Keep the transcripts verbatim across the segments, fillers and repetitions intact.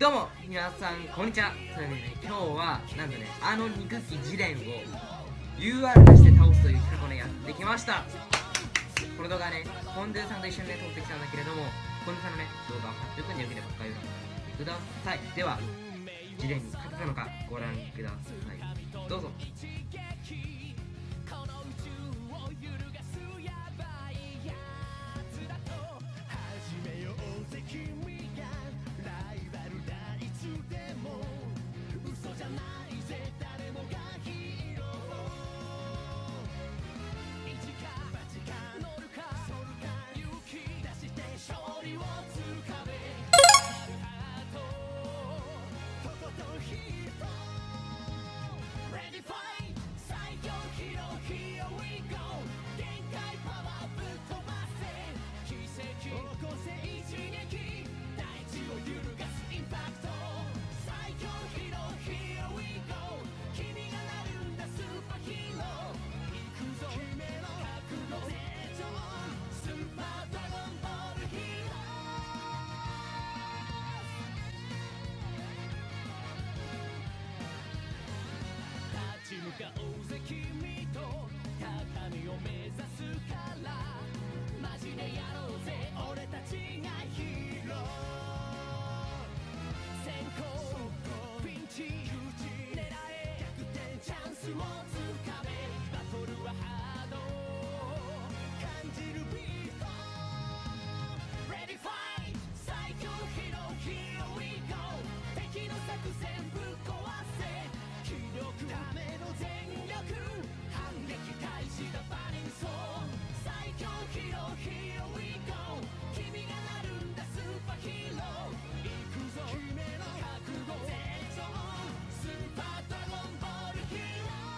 どうも皆さんこんにちは。というわけでね、今日はなんとね、あの憎きジレンを ユーアール なしで倒すという企画をね、やってきました。この動画はね、ポンドゥさんと一緒にね、撮ってきたんだけれども、ポンドゥさんのね、動画をはっぴゃくによければ概要欄に見てください。では、ジレンに勝てたのかご覧ください。どうぞ。向かおうぜ君と高みを目指すからマジでやろうぜ俺たちがヒーロー先行ピンチ狙え逆転チャンスをつかめバトルはハード感じるビート Ready fight 最強ヒーロー Here we go 敵の作戦ぶっ壊せ気力ため全力反撃開始だバリンソー最強ヒーロー Here we go 君がなるんだスーパーヒーロー行くぞ君の覚悟絶頂スーパードラゴンボールヒーロー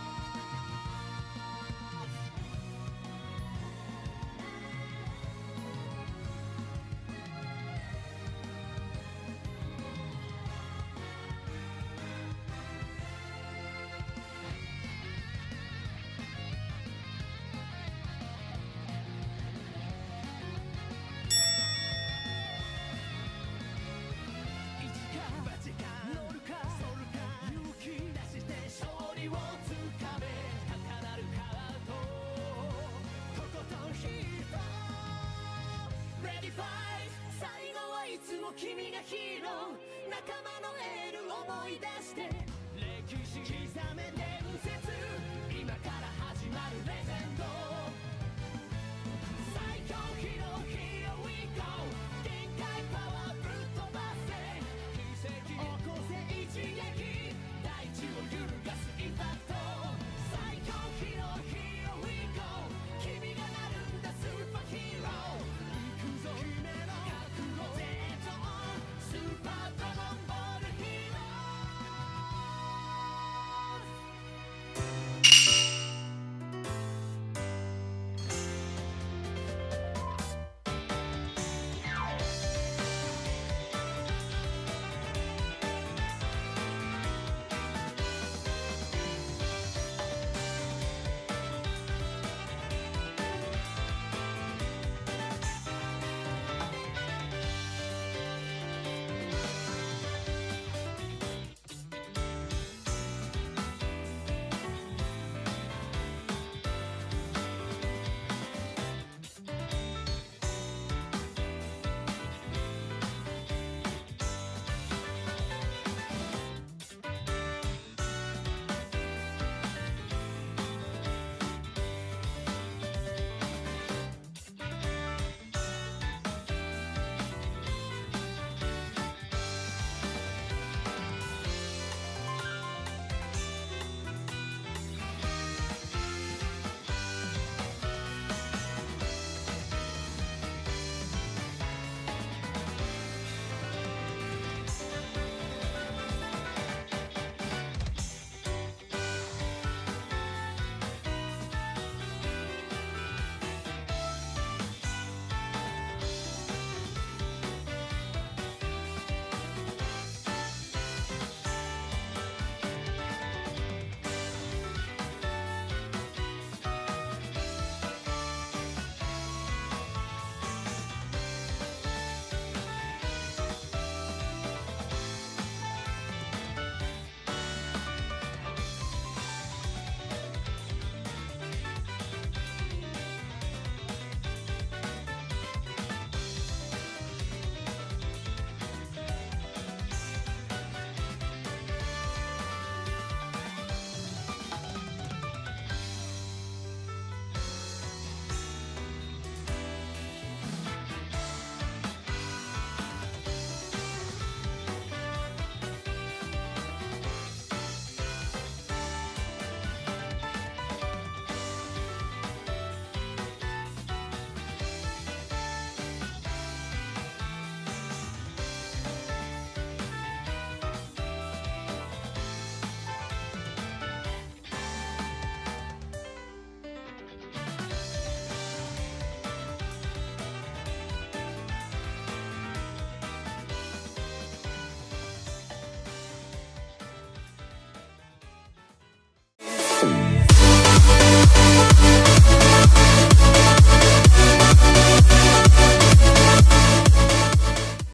君がヒーロー仲間のエール思い出して歴史刻め伝説今から始まるレジェンド最強ヒーロー